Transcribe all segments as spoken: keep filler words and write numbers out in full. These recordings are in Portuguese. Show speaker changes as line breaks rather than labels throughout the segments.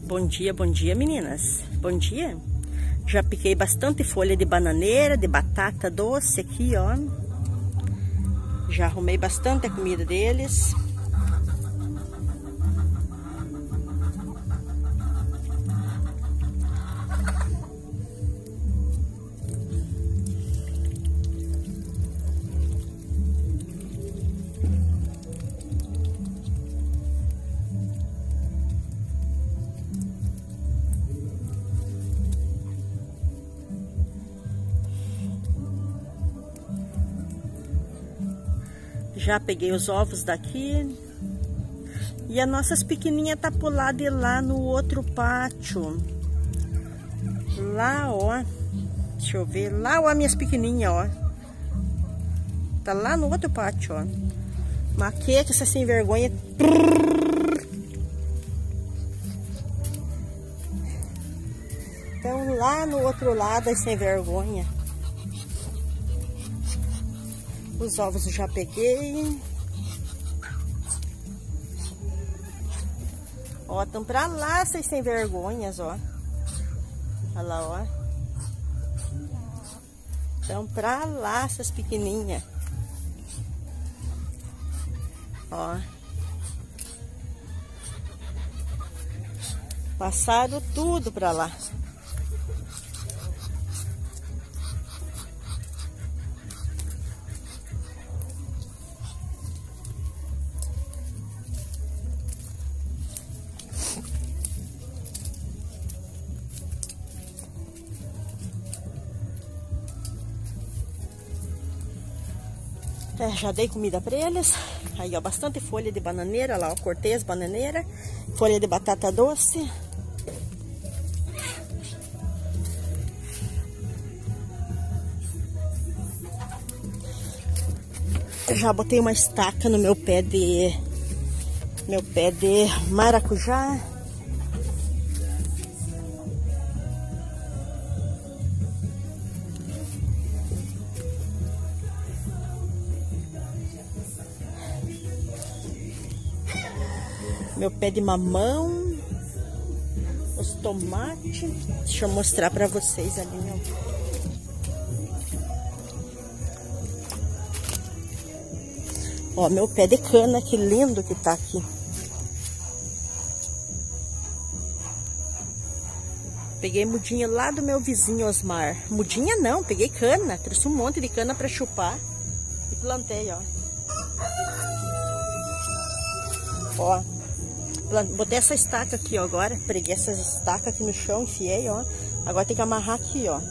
Bom dia, bom dia, meninas. Bom dia. Já piquei bastante folha de bananeira, de batata doce aqui, ó. Já arrumei bastante a comida deles. Já peguei os ovos daqui. E as nossas pequenininhas tá pulada lá no outro pátio. Lá, ó. Deixa eu ver. Lá, ó, minhas pequenininhas, ó. Tá lá no outro pátio, ó. Maquete, essa sem vergonha. Então, lá no outro lado, as sem vergonha. Os ovos eu já peguei. Ó, estão pra lá, vocês sem vergonhas, ó. Olha lá, ó. Estão pra lá, essas pequenininhas. Ó. Passaram tudo pra lá. É, já dei comida para eles. Aí, ó, bastante folha de bananeira lá, ó. Cortei as bananeiras. Folha de batata doce. Já botei uma estaca no meu pé de... Meu pé de maracujá. Meu pé de mamão, os tomates. Deixa eu mostrar pra vocês ali, meu. Ó, meu pé de cana, que lindo que tá aqui. Peguei mudinha lá do meu vizinho Osmar. Mudinha não, peguei cana. Trouxe um monte de cana pra chupar. E plantei, ó. Ó. Botei essa estaca aqui, ó, agora. Preguei essas estacas aqui no chão, enfiei, ó. Agora tem que amarrar aqui, ó.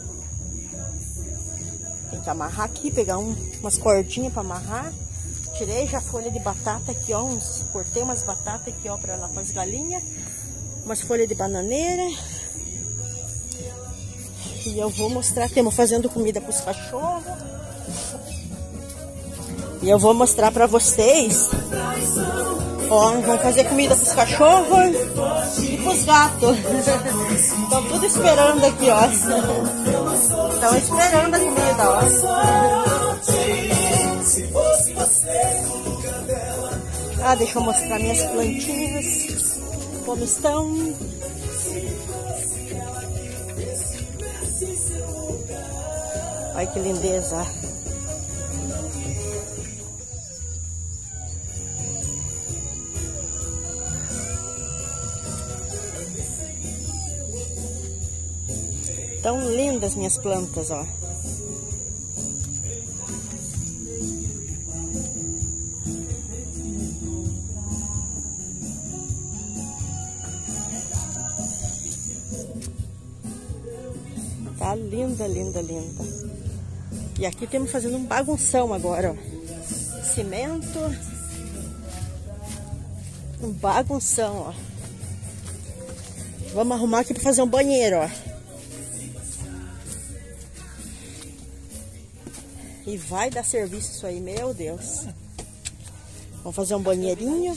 Tem que amarrar aqui, pegar um, umas cordinhas pra amarrar. Tirei já folha de batata aqui, ó. Uns, cortei umas batatas aqui, ó, pra lá pras galinhas. Umas folhas de bananeira. E eu vou mostrar, temos fazendo comida pros cachorros. E eu vou mostrar pra vocês. Ó, vamos fazer comida pros cachorros e pros gatos. Estão tudo esperando aqui, ó. Estão esperando a comida, ó. Ah, deixa eu mostrar minhas plantinhas. Como estão. Olha que lindeza. Tão lindas minhas plantas, ó. Tá linda, linda, linda. E aqui temos fazendo um bagunção agora, ó. Cimento. Um bagunção, ó. Vamos arrumar aqui para fazer um banheiro, ó. E vai dar serviço isso aí, meu Deus. Vamos fazer um banheirinho.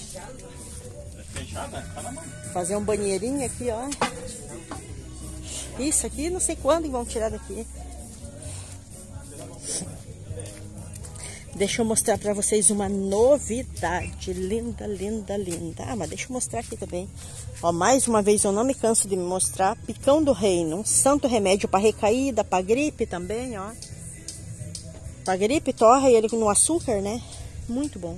Fazer um banheirinho aqui, ó. Isso aqui, não sei quando vão tirar daqui. Deixa eu mostrar pra vocês uma novidade. Linda, linda, linda. Ah, mas deixa eu mostrar aqui também. Ó, mais uma vez eu não me canso de me mostrar. Picão do Reino. Um santo remédio pra recaída, pra gripe também, ó. Pra gripe, torra ele no açúcar, né? Muito bom.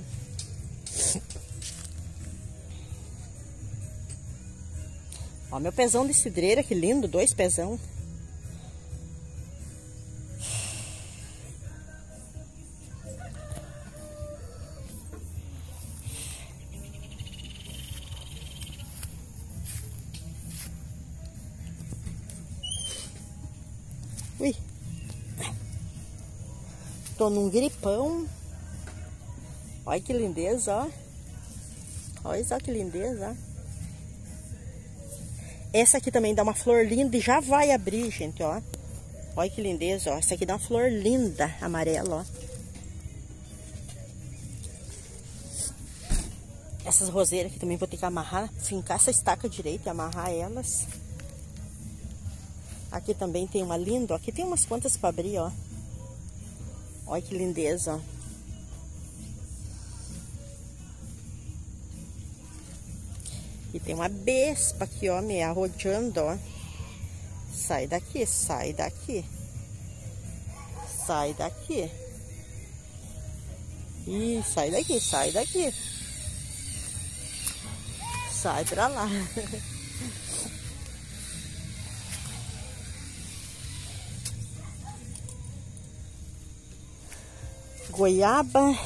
Ó, meu pezão de cidreira, que lindo. Dois pezão. Ui. Tô num gripão. Olha que lindeza, ó. Olha só que lindeza, ó. Essa aqui também dá uma flor linda e já vai abrir, gente, ó. Olha que lindeza, ó. Essa aqui dá uma flor linda, amarela, ó. Essas roseiras aqui também vou ter que amarrar, fincar essa estaca direita e amarrar elas. Aqui também tem uma linda, ó. Aqui tem umas quantas para abrir, ó. Olha que lindeza, ó. E tem uma bespa aqui, ó, me arrodeando, ó. Sai daqui, sai daqui. Sai daqui. Ih, sai daqui, sai daqui. Sai pra lá. Goiaba.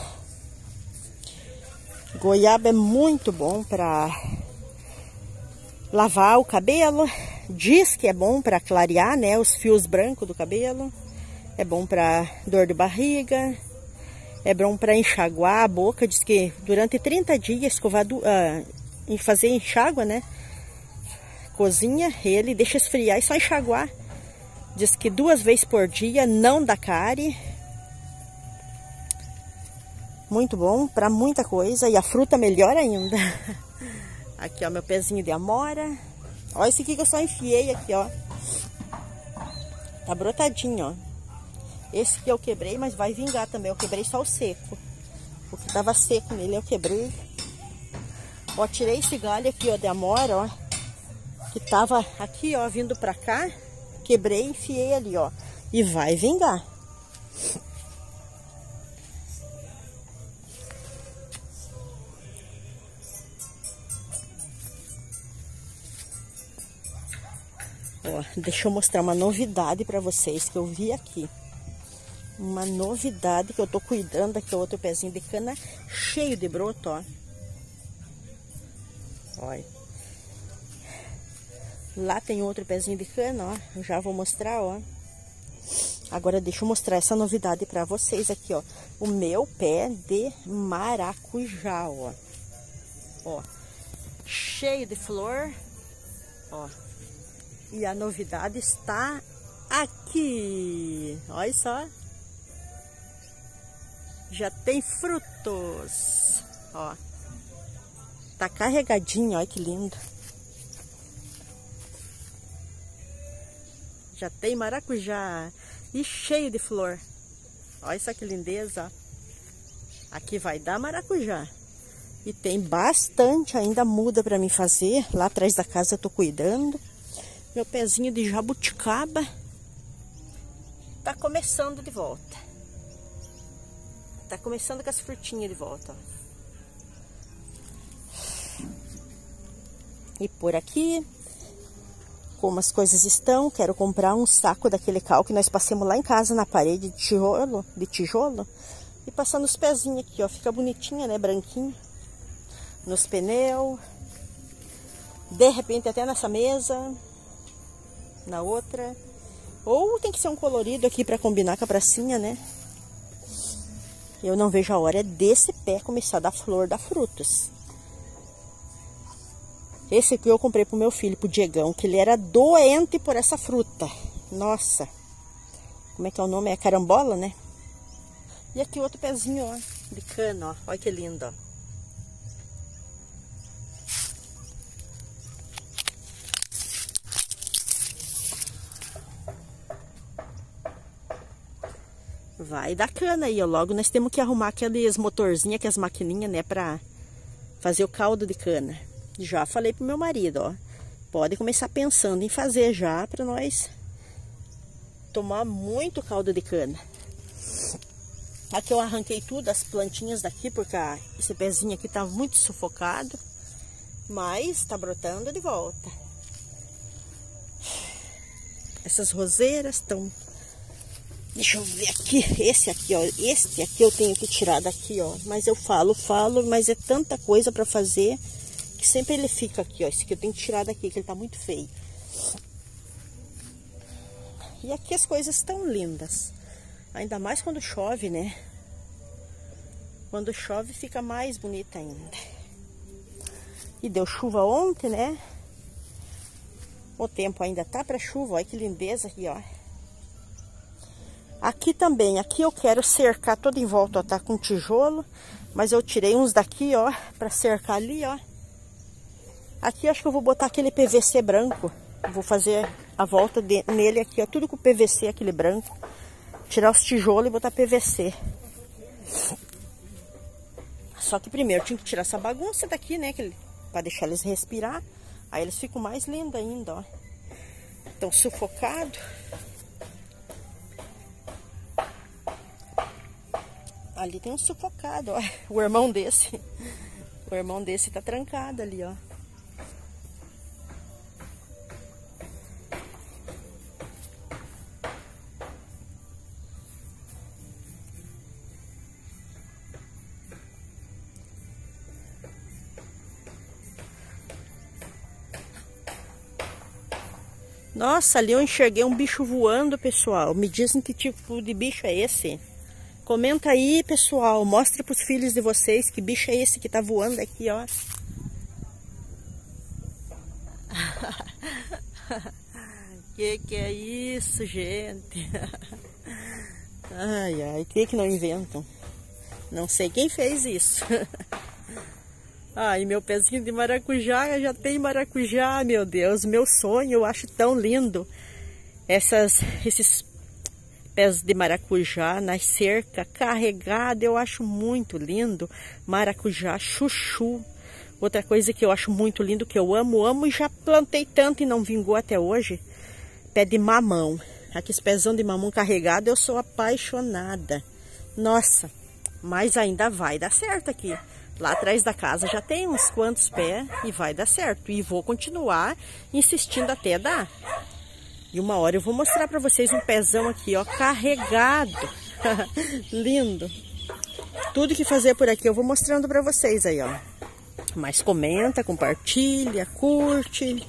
Goiaba é muito bom para lavar o cabelo. Diz que é bom para clarear, né, os fios brancos do cabelo. É bom para dor de barriga. É bom para enxaguar a boca. Diz que durante trinta dias escovar, uh, fazer enxágua, né? Cozinha ele, deixa esfriar e só enxaguar. Diz que duas vezes por dia, não dá cárie. Muito bom para muita coisa. E a fruta melhor ainda. Aqui, ó, meu pezinho de amora. Ó, esse aqui que eu só enfiei aqui, ó. Tá brotadinho, ó. Esse que eu quebrei, mas vai vingar também. Eu quebrei só o seco. O que tava seco nele eu quebrei. Ó, tirei esse galho aqui, ó, de amora, ó. Que tava aqui, ó, vindo pra cá. Quebrei e enfiei ali, ó. E vai vingar. Ó, deixa eu mostrar uma novidade pra vocês que eu vi aqui. Uma novidade que eu tô cuidando aqui, outro pezinho de cana cheio de broto, ó. Olha. Lá tem outro pezinho de cana, ó. Eu já vou mostrar, ó. Agora deixa eu mostrar essa novidade pra vocês aqui, ó. O meu pé de maracujá, ó. Ó. Cheio de flor, ó. E a novidade está aqui. Olha só. Já tem frutos. Ó. Tá carregadinho, olha que lindo. Já tem maracujá. E cheio de flor. Olha só que lindeza. Aqui vai dar maracujá. E tem bastante ainda muda para mim fazer. Lá atrás da casa eu tô cuidando. Meu pezinho de jabuticaba tá começando de volta. Tá começando com as frutinhas de volta, ó. E por aqui, como as coisas estão, quero comprar um saco daquele cal que nós passamos lá em casa na parede de tijolo, de tijolo e passar nos pezinhos aqui, ó. Fica bonitinha, né? Branquinho. Nos pneus. De repente até nessa mesa. Na outra. Ou tem que ser um colorido aqui para combinar com a pracinha, né? Eu não vejo a hora desse pé começar a dar flor, dar frutos. Esse aqui eu comprei pro meu filho, pro Diegão, que ele era doente por essa fruta. Nossa. Como é que é o nome? É carambola, né? E aqui outro pezinho, ó, de cana, ó. Olha que lindo, ó. vai dar cana aí, ó. Logo nós temos que arrumar aqueles motorzinhos, aquelas maquininhas, né, pra fazer o caldo de cana. Já falei pro meu marido, ó. Pode começar pensando em fazer já pra nós tomar muito caldo de cana. Aqui eu arranquei tudo, as plantinhas daqui, porque esse pezinho aqui tá muito sufocado. Mas tá brotando de volta. Essas roseiras estão... Deixa eu ver aqui, esse aqui, ó, este aqui eu tenho que tirar daqui, ó, mas eu falo, falo, mas é tanta coisa pra fazer que sempre ele fica aqui, ó, esse aqui eu tenho que tirar daqui, que ele tá muito feio. E aqui as coisas estão lindas, ainda mais quando chove, né? Quando chove fica mais bonita ainda. E deu chuva ontem, né? O tempo ainda tá pra chuva, olha que lindeza aqui, ó. Aqui também, aqui eu quero cercar todo em volta, ó, tá com tijolo. Mas eu tirei uns daqui, ó, pra cercar ali, ó. Aqui eu acho que eu vou botar aquele P V C branco. Vou fazer a volta de, nele aqui, ó, tudo com P V C, aquele branco. Tirar os tijolos e botar P V C. Só que primeiro eu tinha que tirar essa bagunça daqui, né, que, pra deixar eles respirar. Aí eles ficam mais lindos ainda, ó. Estão sufocados. Ali tem um sufocado, ó. O irmão desse. O irmão desse tá trancado ali, ó. Nossa, ali eu enxerguei um bicho voando, pessoal. Me dizem que tipo de bicho é esse. Comenta aí, pessoal. Mostra pros filhos de vocês que bicho é esse que tá voando aqui, ó. Que que é isso, gente? Ai, ai, que que não inventam? Não sei quem fez isso. Ai, meu pezinho de maracujá, já tem maracujá, meu Deus. Meu sonho, eu acho tão lindo. Essas, esses pés de maracujá na cerca, carregado, eu acho muito lindo. Maracujá, chuchu. Outra coisa que eu acho muito lindo, que eu amo, amo e já plantei tanto e não vingou até hoje. Pé de mamão. Aqueles pezão de mamão carregado, eu sou apaixonada. Nossa, mas ainda vai dar certo aqui. Lá atrás da casa já tem uns quantos pés e vai dar certo. E vou continuar insistindo até dar. E uma hora eu vou mostrar pra vocês um pezão aqui, ó, carregado. Lindo. Tudo que fazer por aqui eu vou mostrando pra vocês aí, ó. Mas comenta, compartilha, curte.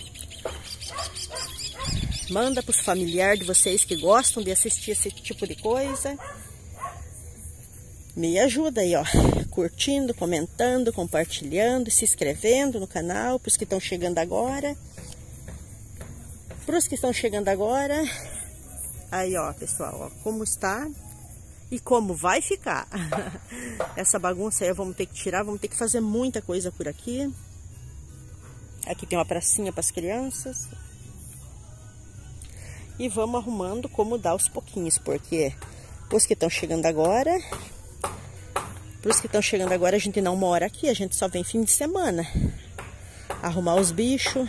Manda pros familiares de vocês que gostam de assistir esse tipo de coisa. Me ajuda aí, ó. Curtindo, comentando, compartilhando, se inscrevendo no canal, pros que estão chegando agora. Para os que estão chegando agora, aí ó, pessoal, ó, como está e como vai ficar. Essa bagunça aí vamos ter que tirar, vamos ter que fazer muita coisa por aqui. Aqui tem uma pracinha para as crianças. E vamos arrumando como dá aos pouquinhos, porque os que estão chegando agora, para os que estão chegando agora, a gente não mora aqui, a gente só vem fim de semana. Arrumar os bichos.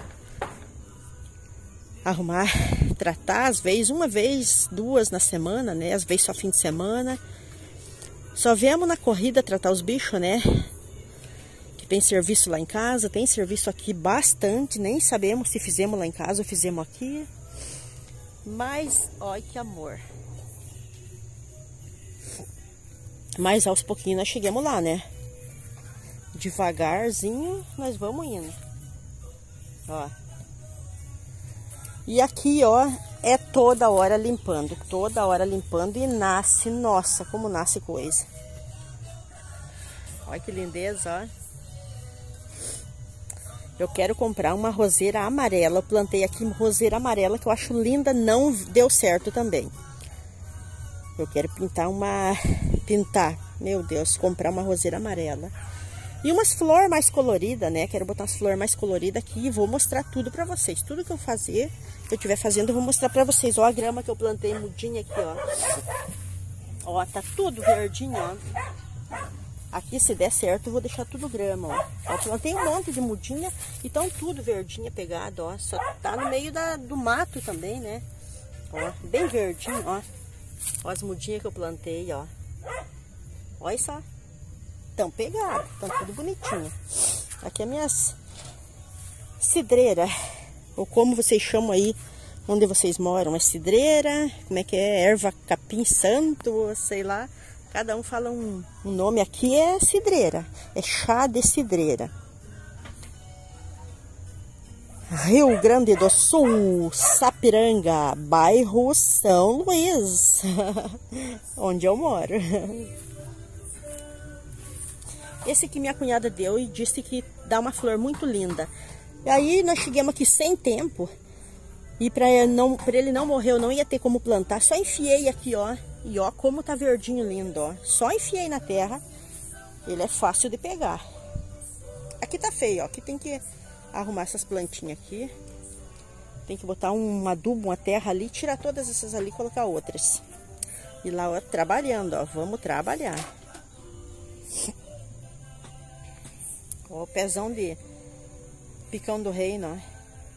Arrumar, tratar, às vezes, uma vez, duas na semana, né? Às vezes só fim de semana. Só viemos na corrida tratar os bichos, né? Que tem serviço lá em casa, tem serviço aqui bastante. Nem sabemos se fizemos lá em casa ou fizemos aqui. Mas, olha que amor. Mas aos pouquinhos nós chegamos lá, né? Devagarzinho nós vamos indo. Ó. E aqui, ó, é toda hora limpando, toda hora limpando e nasce, nossa, como nasce coisa. Olha que lindeza, ó. Eu quero comprar uma roseira amarela, eu plantei aqui uma roseira amarela que eu acho linda, não deu certo também. Eu quero pintar uma, pintar, meu Deus, comprar uma roseira amarela. E umas flores mais coloridas, né? Quero botar umas flores mais coloridas aqui e vou mostrar tudo pra vocês. Tudo que eu fazer, que eu estiver fazendo, eu vou mostrar pra vocês. Ó a grama que eu plantei mudinha aqui, ó. Ó, tá tudo verdinho, ó. Aqui, se der certo, eu vou deixar tudo grama, ó. Ó, plantei um monte de mudinha e tão tudo verdinha pegado, ó. Só tá no meio da, do mato também, né? Ó, bem verdinho, ó. Ó as mudinhas que eu plantei, ó. Olha só. Tão pegadas, tão tudo bonitinho. Aqui é minhas cidreiras, ou como vocês chamam aí, onde vocês moram, é cidreira, como é que é? Erva capim santo, sei lá. Cada um fala um, um nome. Aqui é cidreira, é chá de cidreira. Rio Grande do Sul, Sapiranga, bairro São Luís, onde eu moro. Esse que minha cunhada deu e disse que dá uma flor muito linda. E aí nós chegamos aqui sem tempo. E para ele não morrer, eu não ia ter como plantar. Só enfiei aqui, ó. E ó como tá verdinho lindo, ó. Só enfiei na terra. Ele é fácil de pegar. Aqui tá feio, ó. Aqui tem que arrumar essas plantinhas aqui. Tem que botar um adubo, uma terra ali. Tirar todas essas ali e colocar outras. E lá, ó, trabalhando, ó. Vamos trabalhar. Ó, o pezão de picão do reino, ó.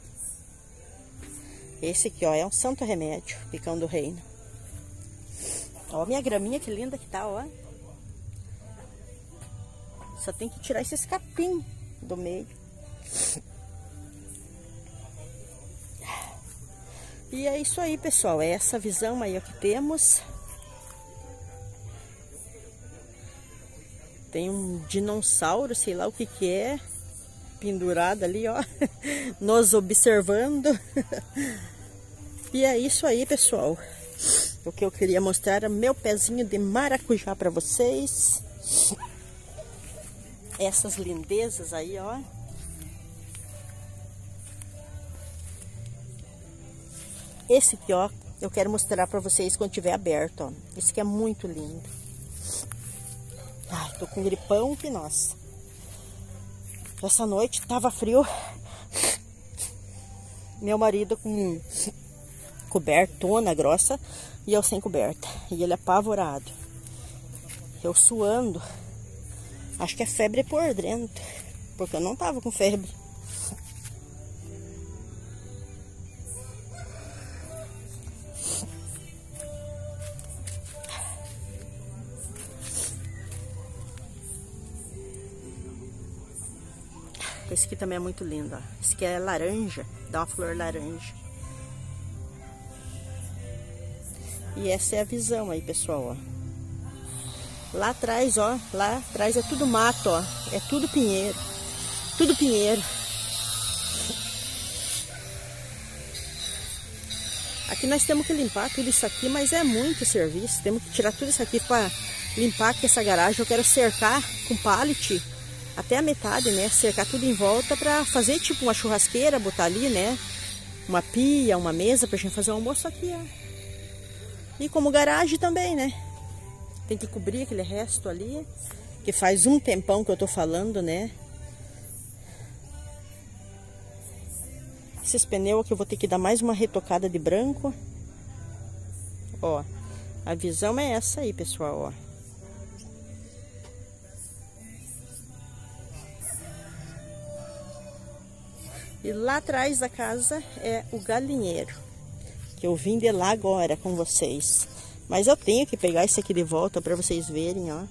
Esse aqui, ó, é um santo remédio, picão do reino. Ó, minha graminha que linda que tá, ó. Só tem que tirar esses capim do meio. E é isso aí, pessoal. É essa visão aí ó, que temos. Tem um dinossauro, sei lá o que que é, pendurado ali, ó, nos observando. E é isso aí, pessoal. O que eu queria mostrar era meu pezinho de maracujá para vocês. Essas lindezas aí, ó. Esse aqui, ó, eu quero mostrar para vocês quando tiver aberto, ó. Esse aqui é muito lindo. Ai, tô com gripão que nossa. Essa noite tava frio. Meu marido com cobertona grossa e eu sem coberta. E ele apavorado. Eu suando. Acho que é febre por dentro. Porque eu não tava com febre. Esse aqui também é muito lindo, ó. Esse aqui é laranja, dá uma flor laranja. E essa é a visão aí, pessoal, ó. Lá atrás, ó, lá atrás é tudo mato, ó. É tudo pinheiro. Tudo pinheiro. Aqui nós temos que limpar tudo isso aqui, mas é muito serviço. Temos que tirar tudo isso aqui para limpar aqui essa garagem. Eu quero cercar com pallet até a metade, né? Cercar tudo em volta para fazer tipo uma churrasqueira, botar ali, né? Uma pia, uma mesa pra gente fazer um almoço aqui, ó. E como garagem também, né? Tem que cobrir aquele resto ali, que faz um tempão que eu tô falando, né? Esses pneus aqui eu vou ter que dar mais uma retocada de branco. Ó, a visão é essa aí, pessoal, ó. E lá atrás da casa é o galinheiro, que eu vim de lá agora com vocês. Mas eu tenho que pegar isso aqui de volta para vocês verem, ó.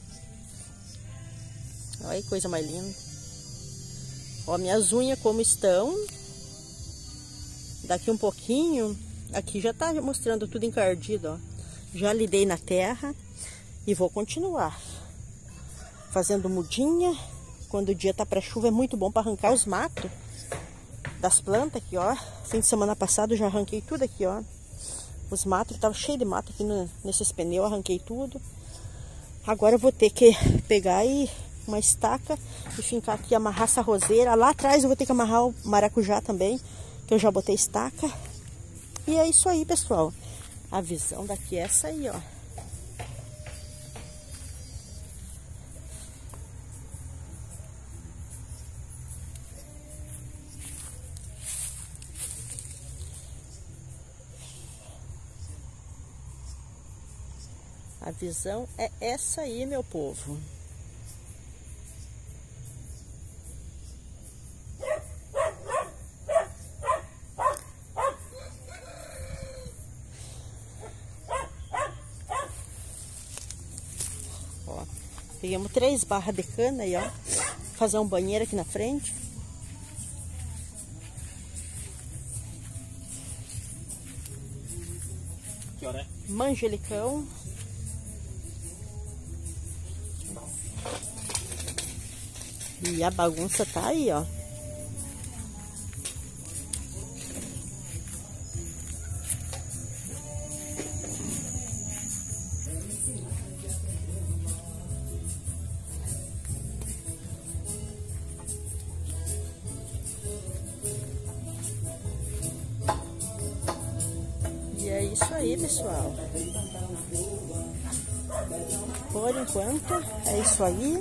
Olha que coisa mais linda. Ó, minhas unhas como estão. Daqui um pouquinho, aqui já tá mostrando tudo encardido, ó. Já lidei na terra e vou continuar fazendo mudinha. Quando o dia tá para chuva é muito bom para arrancar os matos das plantas aqui, ó. Fim de semana passado eu já arranquei tudo aqui, ó. Os matos, tava cheio de mato aqui no, nesses pneus, arranquei tudo. Agora eu vou ter que pegar aí uma estaca e fincar aqui, amarrar essa roseira. Lá atrás eu vou ter que amarrar o maracujá também, que eu já botei estaca. E é isso aí, pessoal. A visão daqui é essa aí, ó. A visão é essa aí, meu povo. Ó, pegamos três barras de cana aí, ó. Fazer um banheiro aqui na frente. Que hora é? Manjelicão. E a bagunça tá aí, ó. E é isso aí, pessoal. Por enquanto, é isso aí.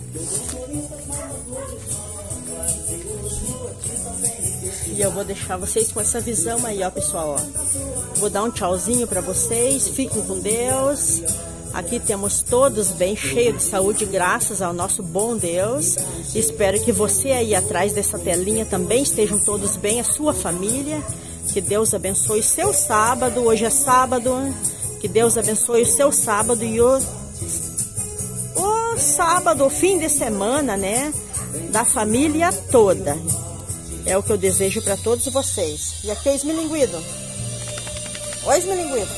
E eu vou deixar vocês com essa visão aí, ó, pessoal, ó. Vou dar um tchauzinho pra vocês. Fiquem com Deus. Aqui temos todos bem, cheios de saúde, graças ao nosso bom Deus. Espero que você aí atrás dessa telinha também estejam todos bem, a sua família. Que Deus abençoe o seu sábado. Hoje é sábado. Que Deus abençoe o seu sábado e o, o sábado, o fim de semana, né? Da família toda. É o que eu desejo para todos vocês. E aqui é Esmilinguido. Oi, Esmilinguido.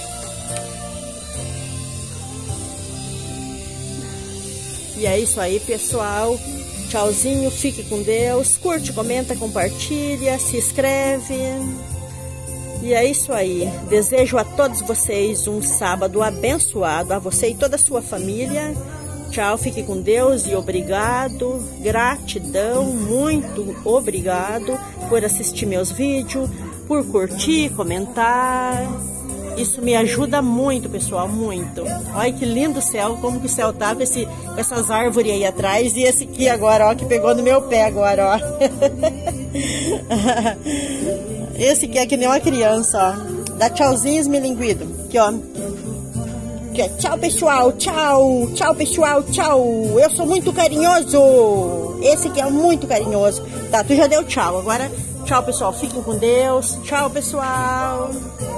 E é isso aí, pessoal. Tchauzinho, fique com Deus. Curte, comenta, compartilha, se inscreve. E é isso aí. Desejo a todos vocês um sábado abençoado, a você e toda a sua família. Tchau, fique com Deus e obrigado, gratidão, muito obrigado por assistir meus vídeos, por curtir, comentar. Isso me ajuda muito, pessoal, muito. Olha que lindo o céu, como que o céu tá com, esse, com essas árvores aí atrás. E esse aqui agora, ó, que pegou no meu pé agora, ó. Esse aqui é que nem uma criança, ó. Dá tchauzinho, Esmilinguido. Aqui, ó. Aqui, ó. Tchau, pessoal. Tchau. Tchau, pessoal. Tchau. Eu sou muito carinhoso. Esse aqui é muito carinhoso. Tá, tu já deu tchau. Agora, tchau, pessoal. Fiquem com Deus. Tchau, pessoal.